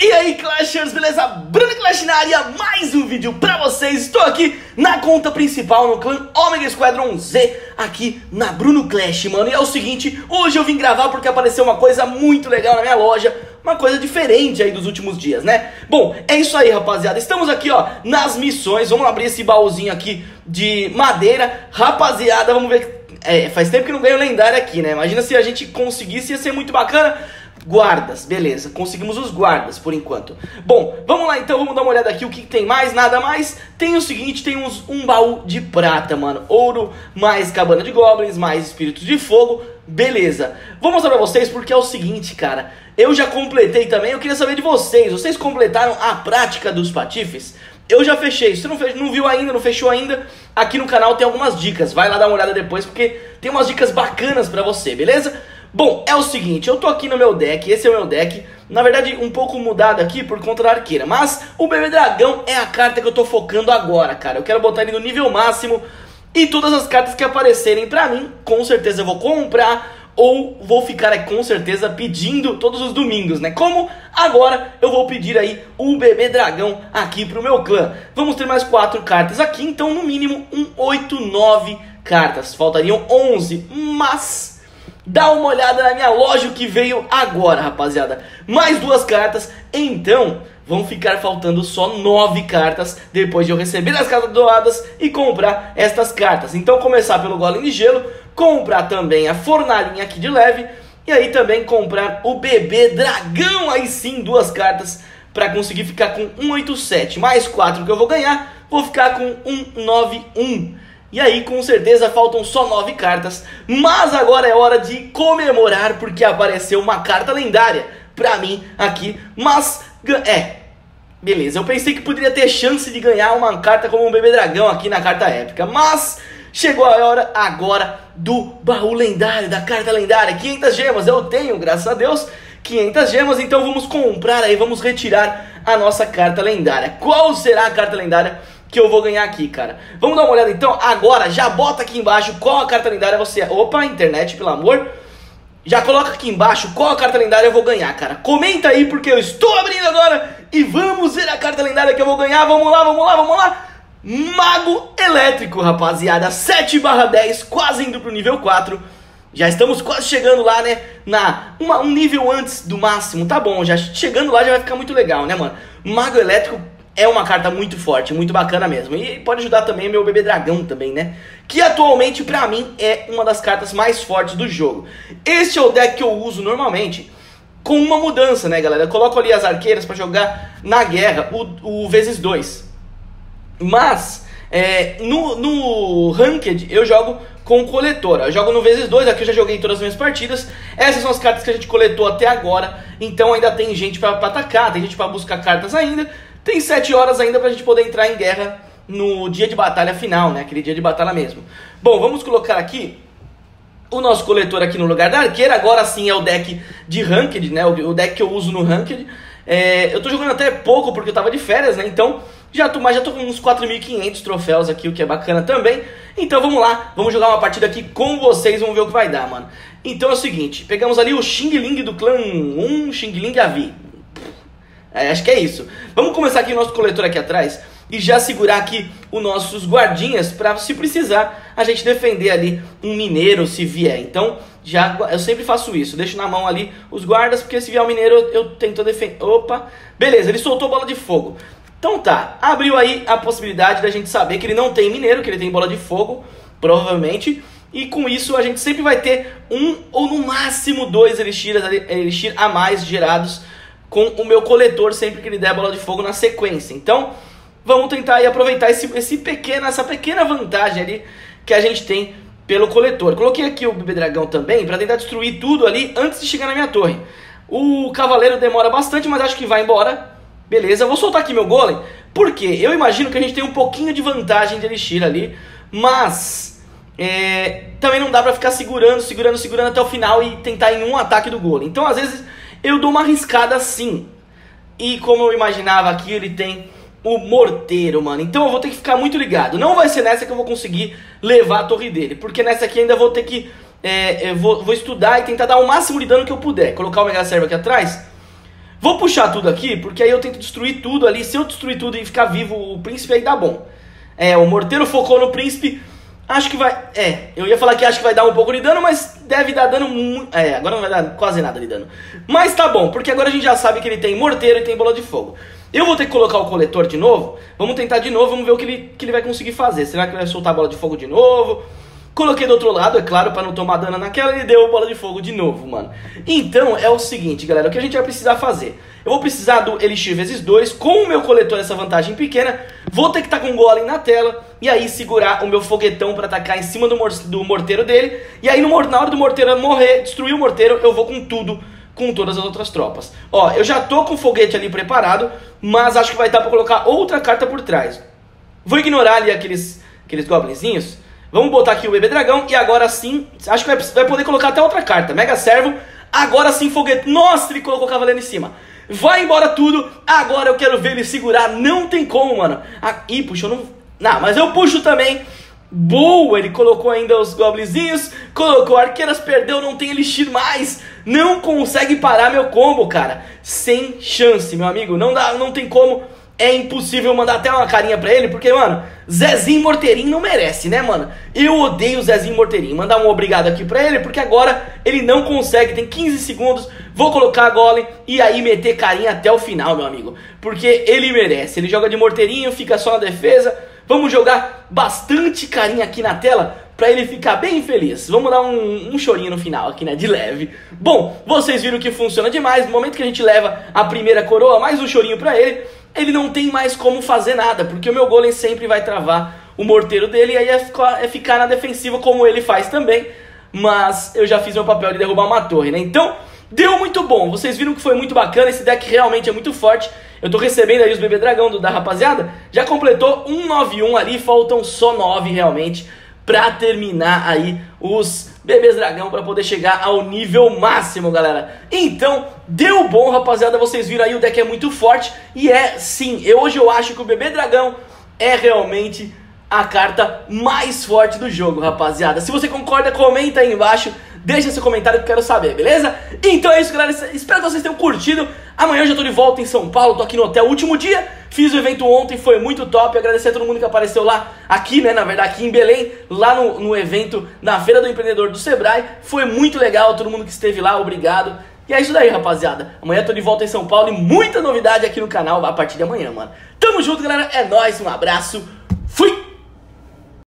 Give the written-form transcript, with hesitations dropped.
E aí, Clashers, beleza? Bruno Clash na área, mais um vídeo pra vocês. Estou aqui na conta principal no clã Omega Squadron Z, aqui na Bruno Clash, mano. E é o seguinte, hoje eu vim gravar porque apareceu uma coisa muito legal na minha loja, uma coisa diferente aí dos últimos dias, né? Bom, é isso aí, rapaziada. Estamos aqui, ó, nas missões. Vamos abrir esse baúzinho aqui de madeira. Rapaziada, vamos ver. Faz tempo que não ganho lendário aqui, né? Imagina se a gente conseguisse, ia ser muito bacana. Guardas, beleza, conseguimos os guardas por enquanto. Bom, vamos lá então, vamos dar uma olhada aqui o que tem mais, nada mais. Tem o seguinte, tem um baú de prata, mano. Ouro, mais cabana de goblins, mais espíritos de fogo, beleza. Vou mostrar pra vocês porque é o seguinte, cara. Eu já completei também, eu queria saber de vocês. Vocês completaram a prática dos patifes? Eu já fechei, se você não viu ainda, não fechou ainda, aqui no canal tem algumas dicas. Vai lá dar uma olhada depois porque tem umas dicas bacanas pra você, beleza? Bom, é o seguinte, eu tô aqui no meu deck, esse é o meu deck, na verdade um pouco mudado aqui por conta da arqueira, mas o bebê dragão é a carta que eu tô focando agora, cara. Eu quero botar ele no nível máximo e todas as cartas que aparecerem pra mim, com certeza eu vou comprar ou vou ficar aí, com certeza pedindo todos os domingos, né? Como agora eu vou pedir aí o bebê dragão aqui pro meu clã. Vamos ter mais 4 cartas aqui, então no mínimo 8, 9 cartas, faltariam 11, mas... dá uma olhada na minha loja que veio agora, rapaziada. Mais 2 cartas, então vão ficar faltando só 9 cartas depois de eu receber as cartas doadas e comprar estas cartas. Então começar pelo golem de gelo, comprar também a fornalhinha aqui de leve e aí também comprar o bebê dragão, aí sim 2 cartas para conseguir ficar com 187. Mais 4 que eu vou ganhar, vou ficar com 191. E aí, com certeza, faltam só 9 cartas. Mas agora é hora de comemorar, porque apareceu uma carta lendária pra mim aqui. Mas, beleza, eu pensei que poderia ter chance de ganhar uma carta como um bebê dragão aqui na carta épica. Mas chegou a hora agora do baú lendário, da carta lendária. 500 gemas, eu tenho, graças a Deus, 500 gemas. Então vamos comprar aí, vamos retirar a nossa carta lendária. Qual será a carta lendária que eu vou ganhar aqui, cara? Vamos dar uma olhada então agora, já bota aqui embaixo qual a carta lendária você... Opa, internet, pelo amor. Já coloca aqui embaixo qual a carta lendária eu vou ganhar, cara. Comenta aí porque eu estou abrindo agora e vamos ver a carta lendária que eu vou ganhar. Vamos lá, vamos lá, vamos lá. Mago Elétrico, rapaziada, 7/10, quase indo pro nível 4. Já estamos quase chegando lá, né, um nível antes do máximo. Tá bom, já chegando lá já vai ficar muito legal, né, mano. Mago Elétrico é uma carta muito forte, muito bacana mesmo. E pode ajudar também meu bebê dragão também, né? Que atualmente pra mim é uma das cartas mais fortes do jogo. Este é o deck que eu uso normalmente, com uma mudança, né, galera? Eu coloco ali as arqueiras pra jogar na guerra, o vezes 2. Mas, no Ranked eu jogo com coletora. Eu jogo no vezes 2, aqui eu já joguei todas as minhas partidas. Essas são as cartas que a gente coletou até agora. Então ainda tem gente pra atacar, tem gente pra buscar cartas ainda. Tem 7 horas ainda pra gente poder entrar em guerra no dia de batalha final, né? Aquele dia de batalha mesmo. Bom, vamos colocar aqui o nosso coletor aqui no lugar da arqueira. Agora sim é o deck de Ranked, né? O deck que eu uso no Ranked. Eu tô jogando até pouco porque eu tava de férias, né? Então já tô com uns 4.500 troféus aqui, o que é bacana também. Então vamos lá, vamos jogar uma partida aqui com vocês, vamos ver o que vai dar, mano. Então é o seguinte, pegamos ali o Xing Ling do clã 1, Xing Ling Avi. Acho que é isso. Vamos começar aqui o nosso coletor aqui atrás e já segurar aqui os nossos guardinhas para, se precisar, a gente defender ali um mineiro se vier. Então, eu sempre faço isso. Deixo na mão ali os guardas, porque se vier um mineiro eu tento defender. Opa, beleza, ele soltou bola de fogo. Então tá, abriu aí a possibilidade da gente saber que ele não tem mineiro, que ele tem bola de fogo, provavelmente. E com isso a gente sempre vai ter um ou no máximo 2 elixir a mais gerados com o meu coletor sempre que ele der bola de fogo na sequência. Então, vamos tentar aí aproveitar essa pequena vantagem ali que a gente tem pelo coletor. Coloquei aqui o bebê dragão também para tentar destruir tudo ali antes de chegar na minha torre. O cavaleiro demora bastante, mas acho que vai embora. Beleza, vou soltar aqui meu golem, porque eu imagino que a gente tem um pouquinho de vantagem de elixir ali, mas também não dá pra ficar segurando até o final e tentar em um ataque do golem. Então, às vezes, eu dou uma arriscada sim. E como eu imaginava aqui, ele tem o morteiro, mano. Então eu vou ter que ficar muito ligado. Não vai ser nessa que eu vou conseguir levar a torre dele, porque nessa aqui ainda vou ter que... eu vou estudar e tentar dar o máximo de dano que eu puder. Colocar o Mega Servo aqui atrás. Vou puxar tudo aqui, porque aí eu tento destruir tudo ali. Se eu destruir tudo e ficar vivo o príncipe, aí dá bom. O morteiro focou no príncipe. Acho que vai... eu ia falar que acho que vai dar um pouco de dano, mas deve dar dano muito... agora não vai dar quase nada de dano. Mas tá bom, porque agora a gente já sabe que ele tem morteiro e tem bola de fogo. Eu vou ter que colocar o coletor de novo. Vamos tentar de novo, vamos ver o que ele vai conseguir fazer. Será que ele vai soltar a bola de fogo de novo? Coloquei do outro lado, é claro, pra não tomar dano naquela, ele deu a bola de fogo de novo, mano. Então, é o seguinte, galera, o que a gente vai precisar fazer? Eu vou precisar do Elixir vezes 2, com o meu coletor, essa vantagem pequena, vou ter que estar com o Golem na tela, e aí segurar o meu foguetão pra atacar em cima do morteiro dele, e aí na hora do morteiro morrer, destruir o morteiro, eu vou com tudo, com todas as outras tropas. Ó, eu já tô com o foguete ali preparado, mas acho que vai dar pra colocar outra carta por trás. Vou ignorar ali aqueles goblinzinhos. Vamos botar aqui o bebê dragão e agora sim, acho que vai poder colocar até outra carta. Mega servo, agora sim foguete. Nossa, ele colocou o cavaleiro em cima. Vai embora tudo, agora eu quero ver ele segurar. Não tem como, mano. Ih, puxou, não, mas eu puxo também. Boa, ele colocou ainda os goblinzinhos, colocou arqueiras, perdeu, não tem elixir mais. Não consegue parar meu combo, cara. Sem chance, meu amigo, não dá, não tem como. É impossível mandar até uma carinha pra ele, porque, mano, Zezinho Morteirinho não merece, né, mano? Eu odeio o Zezinho Morteirinho. Mandar um obrigado aqui pra ele, porque agora ele não consegue, tem 15 segundos. Vou colocar a Golem e aí meter carinha até o final, meu amigo. Porque ele merece, ele joga de morteirinho, fica só na defesa. Vamos jogar bastante carinha aqui na tela pra ele ficar bem feliz. Vamos dar um chorinho no final aqui, né, de leve. Bom, vocês viram que funciona demais. No momento que a gente leva a primeira coroa, mais um chorinho pra ele. Ele não tem mais como fazer nada, porque o meu golem sempre vai travar o morteiro dele, e aí é ficar na defensiva como ele faz também. Mas eu já fiz meu papel de derrubar uma torre, né? Então, deu muito bom. Vocês viram que foi muito bacana, esse deck realmente é muito forte. Eu tô recebendo aí os bebê dragão da rapaziada. Já completou 191 ali, faltam só 9 realmente pra terminar aí os bebês dragão, pra poder chegar ao nível máximo, galera. Então, deu bom, rapaziada. Vocês viram aí, o deck é muito forte. E sim, hoje eu acho que o bebê dragão é realmente a carta mais forte do jogo, rapaziada. Se você concorda, comenta aí embaixo. Deixa seu comentário que eu quero saber, beleza? Então é isso, galera. Espero que vocês tenham curtido. Amanhã eu já tô de volta em São Paulo. Tô aqui no hotel, último dia. Fiz o evento ontem, foi muito top. Agradecer a todo mundo que apareceu lá, aqui, né, na verdade, aqui em Belém. Lá no evento, na Feira do Empreendedor do Sebrae. Foi muito legal, todo mundo que esteve lá, obrigado. E é isso daí, rapaziada. Amanhã eu tô de volta em São Paulo e muita novidade aqui no canal a partir de amanhã, mano. Tamo junto, galera. É nóis, um abraço. Fui!